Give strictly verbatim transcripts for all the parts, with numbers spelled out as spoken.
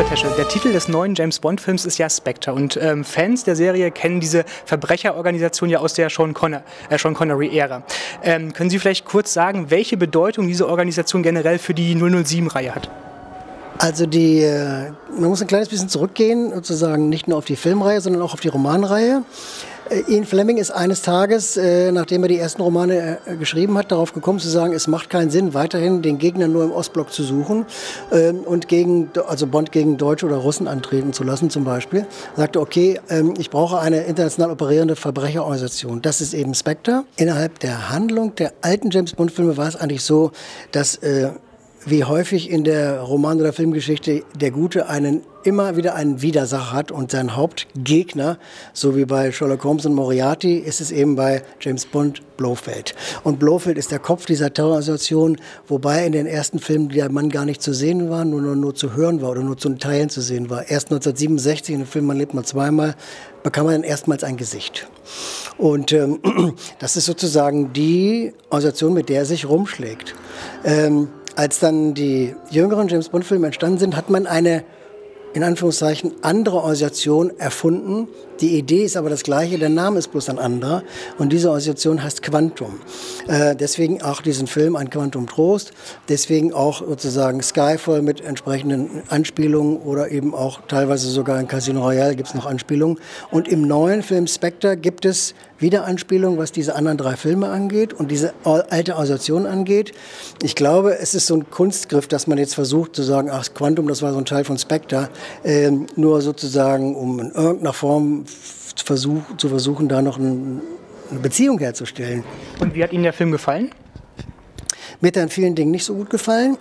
Tesche, der Titel des neuen James-Bond-Films ist ja Spectre und ähm, Fans der Serie kennen diese Verbrecherorganisation ja aus der Sean Conner, äh, Sean Connery-Ära. Ähm, können Sie vielleicht kurz sagen, welche Bedeutung diese Organisation generell für die null null sieben-Reihe hat? Also die, man muss ein kleines bisschen zurückgehen, sozusagen nicht nur auf die Filmreihe, sondern auch auf die Romanreihe. Ian Fleming ist eines Tages, äh, nachdem er die ersten Romane äh, geschrieben hat, darauf gekommen zu sagen, es macht keinen Sinn, weiterhin den Gegner nur im Ostblock zu suchen äh, und gegen, also Bond gegen Deutsche oder Russen antreten zu lassen zum Beispiel. Er sagte, okay, ähm, ich brauche eine international operierende Verbrecherorganisation. Das ist eben Spectre. Innerhalb der Handlung der alten James-Bond-Filme war es eigentlich so, dass äh, wie häufig in der Roman- oder Filmgeschichte der Gute einen immer wieder einen Widersacher hat und sein Hauptgegner, so wie bei Sherlock Holmes und Moriarty, ist es eben bei James Bond Blofeld. Und Blofeld ist der Kopf dieser Terrororganisation, wobei in den ersten Filmen der Mann gar nicht zu sehen war, nur, nur, nur zu hören war oder nur zu Teilen zu sehen war. Erst neunzehnhundertsiebenundsechzig, in dem Film Man lebt mal zweimal, bekam er dann erstmals ein Gesicht. Und ähm, das ist sozusagen die Organisation, mit der er sich rumschlägt. Ähm, Als dann die jüngeren James-Bond-Filme entstanden sind, hat man eine, in Anführungszeichen, andere Organisation erfunden. Die Idee ist aber das gleiche, der Name ist bloß ein anderer. Und diese Organisation heißt Quantum. Äh, deswegen auch diesen Film Ein Quantum Trost. Deswegen auch sozusagen Skyfall mit entsprechenden Anspielungen oder eben auch teilweise sogar in Casino Royale gibt es noch Anspielungen. Und im neuen Film Spectre gibt es wieder Anspielungen, was diese anderen drei Filme angeht und diese alte Organisation angeht. Ich glaube, es ist so ein Kunstgriff, dass man jetzt versucht zu sagen, ach, Quantum, das war so ein Teil von Spectre, äh, nur sozusagen, um in irgendeiner Form versuch, zu versuchen, da noch ein, eine Beziehung herzustellen. Und wie hat Ihnen der Film gefallen? Mir hat er in vielen Dingen nicht so gut gefallen.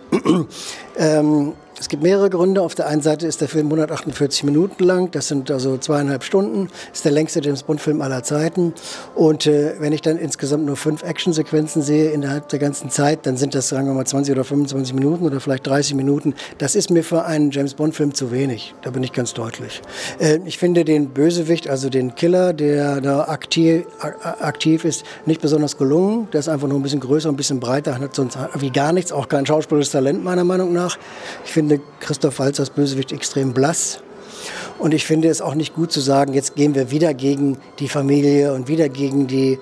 ähm, Es gibt mehrere Gründe. Auf der einen Seite ist der Film hundertachtundvierzig Minuten lang. Das sind also zweieinhalb Stunden. Ist der längste James-Bond-Film aller Zeiten. Und äh, wenn ich dann insgesamt nur fünf Actionsequenzen sehe innerhalb der ganzen Zeit, dann sind das, sagen wir mal, zwanzig oder fünfundzwanzig Minuten oder vielleicht dreißig Minuten. Das ist mir für einen James-Bond-Film zu wenig. Da bin ich ganz deutlich. Äh, ich finde den Bösewicht, also den Killer, der da aktiv, aktiv ist, nicht besonders gelungen. Der ist einfach nur ein bisschen größer, ein bisschen breiter, hat sonst wie gar nichts, auch kein schauspielerisches Talent meiner Meinung nach. Ich finde Christoph Waltz als Bösewicht extrem blass. Und ich finde es auch nicht gut zu sagen, jetzt gehen wir wieder gegen die Familie und wieder gegen die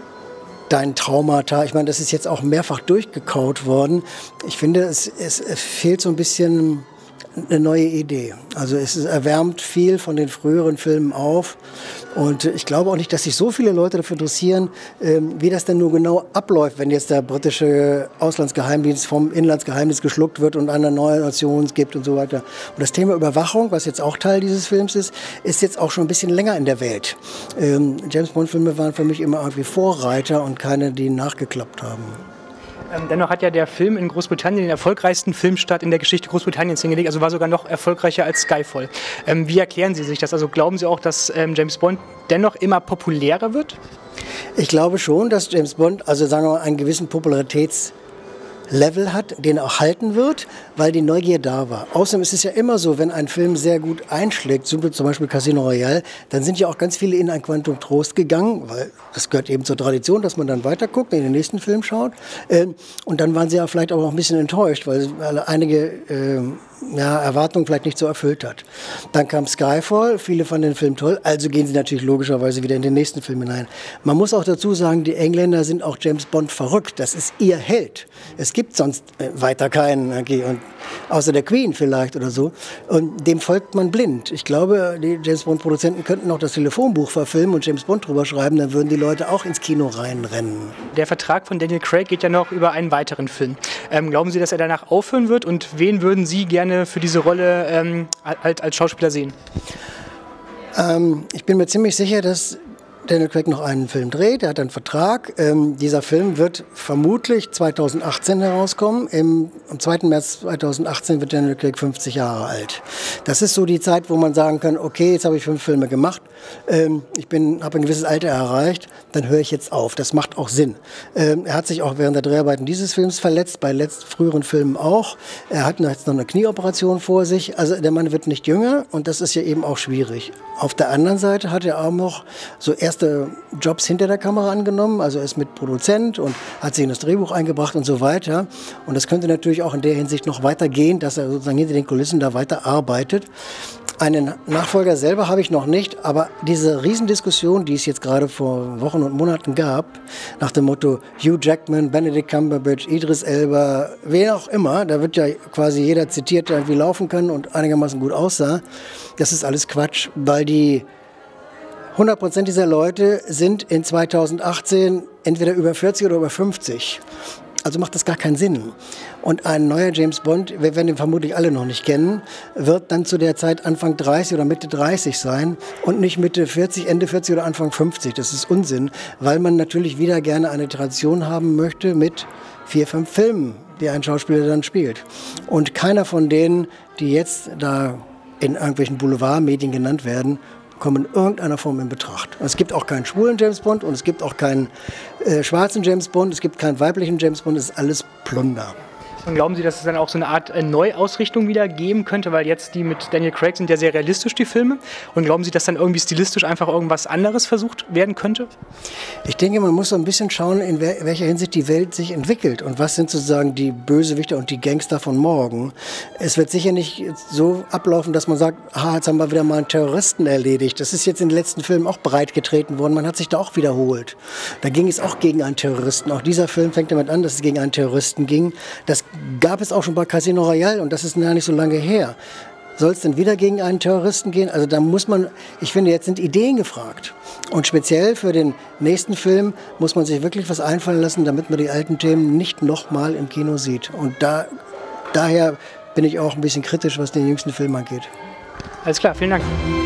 dein Traumata. Ich meine, das ist jetzt auch mehrfach durchgekaut worden. Ich finde, es, es fehlt so ein bisschen eine neue Idee. Also es erwärmt viel von den früheren Filmen auf. Und ich glaube auch nicht, dass sich so viele Leute dafür interessieren, wie das denn nur genau abläuft, wenn jetzt der britische Auslandsgeheimdienst vom Inlandsgeheimnis geschluckt wird und eine neue Nation gibt und so weiter. Und das Thema Überwachung, was jetzt auch Teil dieses Films ist, ist jetzt auch schon ein bisschen länger in der Welt. James-Bond-Filme waren für mich immer irgendwie Vorreiter und keine, die nachgeklappt haben. Dennoch hat ja der Film in Großbritannien den erfolgreichsten Filmstart in der Geschichte Großbritanniens hingelegt, also war sogar noch erfolgreicher als Skyfall. Ähm, wie erklären Sie sich das? Also glauben Sie auch, dass ähm, James Bond dennoch immer populärer wird? Ich glaube schon, dass James Bond, also sagen wir mal, einen gewissen Popularitäts Level hat, den er auch halten wird, weil die Neugier da war. Außerdem ist es ja immer so, wenn ein Film sehr gut einschlägt, zum Beispiel Casino Royale, dann sind ja auch ganz viele in ein Quantum Trost gegangen, weil das gehört eben zur Tradition, dass man dann weiter guckt, in den nächsten Film schaut. Und dann waren sie ja vielleicht auch noch ein bisschen enttäuscht, weil einige ja, Erwartungen vielleicht nicht so erfüllt hat. Dann kam Skyfall, viele fanden den Film toll, also gehen sie natürlich logischerweise wieder in den nächsten Film hinein. Man muss auch dazu sagen, die Engländer sind auch James Bond verrückt, das ist ihr Held. Es gibt sonst weiter keinen, okay, und außer der Queen vielleicht oder so, und dem folgt man blind. Ich glaube, die James Bond Produzenten könnten auch das Telefonbuch verfilmen und James Bond drüber schreiben, dann würden die Leute auch ins Kino reinrennen. Der Vertrag von Daniel Craig geht ja noch über einen weiteren Film. Ähm, glauben Sie, dass er danach aufhören wird und wen würden Sie gerne für diese Rolle ähm, als, als Schauspieler sehen? Ähm, ich bin mir ziemlich sicher, dass Daniel Craig noch einen Film dreht. Er hat einen Vertrag. Ähm, dieser Film wird vermutlich zweitausendachtzehn herauskommen. Im, am zweiten März zweitausendachtzehn wird Daniel Craig fünfzig Jahre alt. Das ist so die Zeit, wo man sagen kann, okay, jetzt habe ich fünf Filme gemacht. Ähm, ich bin, habe ein gewisses Alter erreicht. Dann höre ich jetzt auf. Das macht auch Sinn. Ähm, er hat sich auch während der Dreharbeiten dieses Films verletzt, bei letzt, früheren Filmen auch. Er hat jetzt noch eine Knieoperation vor sich. Also der Mann wird nicht jünger und das ist ja eben auch schwierig. Auf der anderen Seite hat er auch noch so erste Jobs hinter der Kamera angenommen. Also er ist mit Produzent und hat sich in das Drehbuch eingebracht und so weiter. Und das könnte natürlich natürlich auch in der Hinsicht noch weitergehend, dass er sozusagen hinter den Kulissen da weiter arbeitet. Einen Nachfolger selber habe ich noch nicht, aber diese Riesendiskussion, die es jetzt gerade vor Wochen und Monaten gab, nach dem Motto Hugh Jackman, Benedict Cumberbatch, Idris Elba, wer auch immer, da wird ja quasi jeder zitiert, der irgendwie laufen kann und einigermaßen gut aussah. Das ist alles Quatsch, weil die hundert Prozent dieser Leute sind in zweitausendachtzehn entweder über vierzig oder über fünfzig. Also macht das gar keinen Sinn. Und ein neuer James Bond, wir werden ihn vermutlich alle noch nicht kennen, wird dann zu der Zeit Anfang dreißig oder Mitte dreißig sein und nicht Mitte vierzig, Ende vierzig oder Anfang fünfzig. Das ist Unsinn, weil man natürlich wieder gerne eine Tradition haben möchte mit vier, fünf Filmen, die ein Schauspieler dann spielt. Und keiner von denen, die jetzt da in irgendwelchen Boulevardmedien genannt werden, kommen in irgendeiner Form in Betracht. Und es gibt auch keinen schwulen James Bond und es gibt auch keinen äh, schwarzen James Bond, es gibt keinen weiblichen James Bond, es ist alles Plunder. Und glauben Sie, dass es dann auch so eine Art äh, Neuausrichtung wieder geben könnte, weil jetzt die mit Daniel Craig sind ja sehr realistisch, die Filme. Und glauben Sie, dass dann irgendwie stilistisch einfach irgendwas anderes versucht werden könnte? Ich denke, man muss so ein bisschen schauen, in wer, welcher Hinsicht die Welt sich entwickelt und was sind sozusagen die Bösewichter und die Gangster von morgen. Es wird sicher nicht so ablaufen, dass man sagt, ah, jetzt haben wir wieder mal einen Terroristen erledigt. Das ist jetzt in den letzten Filmen auch breit getreten worden, man hat sich da auch wiederholt. Da ging es auch gegen einen Terroristen. Auch dieser Film fängt damit an, dass es gegen einen Terroristen ging. Das gab es auch schon bei Casino Royale und das ist gar nicht so lange her. Soll es denn wieder gegen einen Terroristen gehen? Also da muss man, ich finde, jetzt sind Ideen gefragt. Und speziell für den nächsten Film muss man sich wirklich was einfallen lassen, damit man die alten Themen nicht nochmal im Kino sieht. Und da, daher bin ich auch ein bisschen kritisch, was den jüngsten Film angeht. Alles klar, vielen Dank.